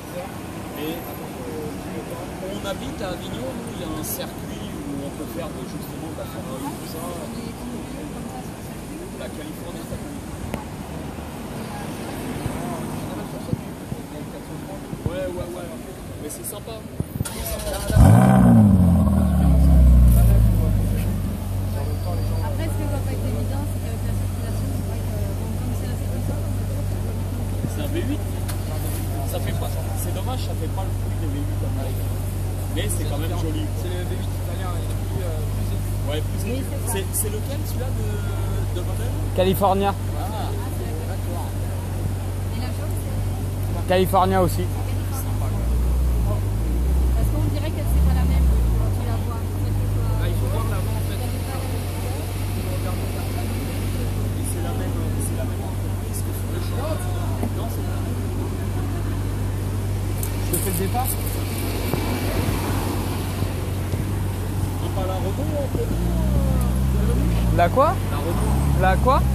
Et on habite à Avignon, nous, il y a un circuit où on peut faire justement de la Formule 1, tout ça. La Californie, ça peut. Ouais. Mais c'est sympa. Après, ce que je vois pas être évident, c'est qu'avec la circulation, c'est vrai que comme c'est assez comme ça, c'est un V8. Ça fait pas. C'est dommage, ça fait pas le bruit des V8 américains. Mais c'est quand même joli. C'est le V8 italien, il est plus aigu. Ouais, plus aigu. C'est lequel celui-là de modèle? California. Ah, d'accord. et la chose, c'est. California aussi. Parce qu'on dirait que c'est pas la même quand tu la vois. Ah, il faut voir l'avant en fait. Et c'est la même entreprise que sur le champ. Non, c'est pas la même. Je te fais le départ. Et pas la Renault en fait. La quoi? La Renault. La quoi?